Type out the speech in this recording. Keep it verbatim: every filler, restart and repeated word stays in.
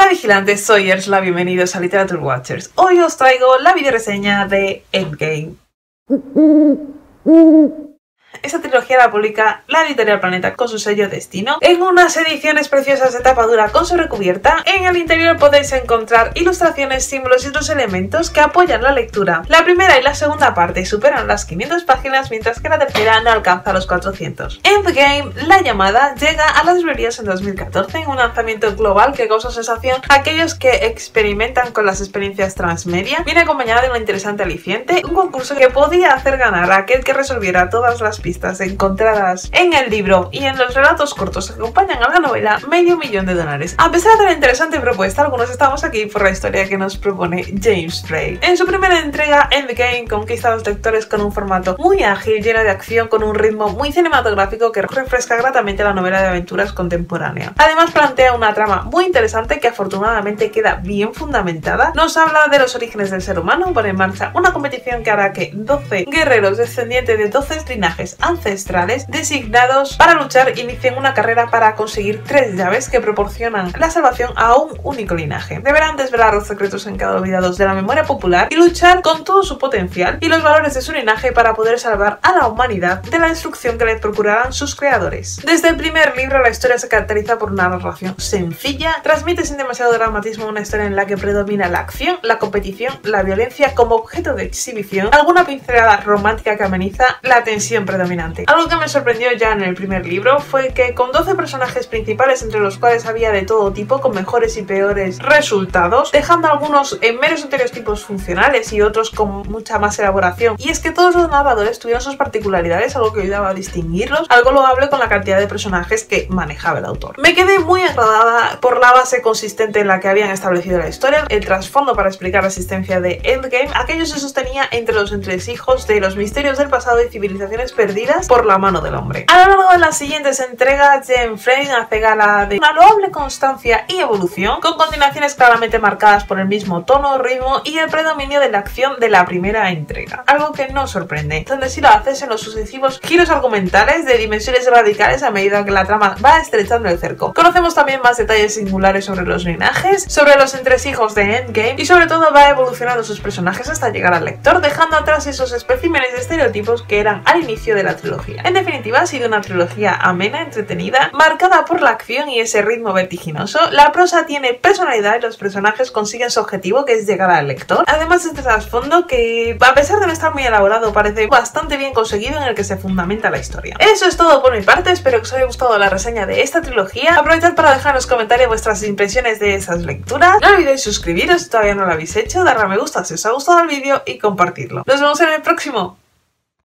vigilantes, soy Ursula, bienvenidos a Literature Watchers. Hoy os traigo la videoreseña de Endgame. Esta trilogía la publica la editorial Planeta con su sello Destino en unas ediciones preciosas de tapa dura con sobrecubierta. En el interior podéis encontrar ilustraciones, símbolos y otros elementos que apoyan la lectura. La primera y la segunda parte superan las quinientas páginas, mientras que la tercera no alcanza los cuatrocientos. Endgame, la llamada, llega a las librerías en dos mil catorce en un lanzamiento global que causa sensación a aquellos que experimentan con las experiencias transmedia. Viene acompañada de un interesante aliciente, un concurso que podía hacer ganar a aquel que resolviera todas las pistas encontradas en el libro y en los relatos cortos que acompañan a la novela medio millón de dólares. A pesar de la interesante propuesta, algunos estamos aquí por la historia que nos propone James Frey. En su primera entrega, Endgame conquista a los lectores con un formato muy ágil, lleno de acción, con un ritmo muy cinematográfico que refresca gratamente la novela de aventuras contemporánea. Además, plantea una trama muy interesante que afortunadamente queda bien fundamentada. Nos habla de los orígenes del ser humano, pone en marcha una competición que hará que doce guerreros descendientes de doce linajes ancestrales designados para luchar inicien una carrera para conseguir tres llaves que proporcionan la salvación a un único linaje. Deberán desvelar los secretos en cada olvidados de la memoria popular y luchar con todo su potencial y los valores de su linaje para poder salvar a la humanidad de la destrucción que les procurarán sus creadores. Desde el primer libro, la historia se caracteriza por una narración sencilla, transmite sin demasiado dramatismo una historia en la que predomina la acción, la competición, la violencia como objeto de exhibición, alguna pincelada romántica que ameniza la tensión predominante. Algo que me sorprendió ya en el primer libro fue que con doce personajes principales, entre los cuales había de todo tipo, con mejores y peores resultados, dejando algunos en meros estereotipos funcionales y otros con mucha más elaboración. Y es que todos los narradores tuvieron sus particularidades, algo que ayudaba a distinguirlos, algo loable con la cantidad de personajes que manejaba el autor. Me quedé muy agradada por la base consistente en la que habían establecido la historia, el trasfondo para explicar la existencia de Endgame, aquello se sostenía entre los entresijos de los misterios del pasado y civilizaciones perdidas por la mano del hombre. A lo largo de las siguientes entregas, James Frey hace gala de una loable constancia y evolución, con continuaciones claramente marcadas por el mismo tono, ritmo y el predominio de la acción de la primera entrega, algo que no sorprende, donde sí lo haces en los sucesivos giros argumentales de dimensiones radicales a medida que la trama va estrechando el cerco. Conocemos también más detalles singulares sobre los linajes, sobre los entresijos de Endgame y sobre todo va evolucionando sus personajes hasta llegar al lector, dejando atrás esos especímenes de estereotipos que eran al inicio de la trilogía. En definitiva, ha sido una trilogía amena, entretenida, marcada por la acción y ese ritmo vertiginoso. La prosa tiene personalidad y los personajes consiguen su objetivo, que es llegar al lector. Además, este trasfondo que, a pesar de no estar muy elaborado, parece bastante bien conseguido, en el que se fundamenta la historia. Eso es todo por mi parte, espero que os haya gustado la reseña de esta trilogía. Aprovechad para dejar en los comentarios vuestras impresiones de esas lecturas. No olvidéis suscribiros si todavía no lo habéis hecho, darle a me gusta si os ha gustado el vídeo y compartirlo. Nos vemos en el próximo.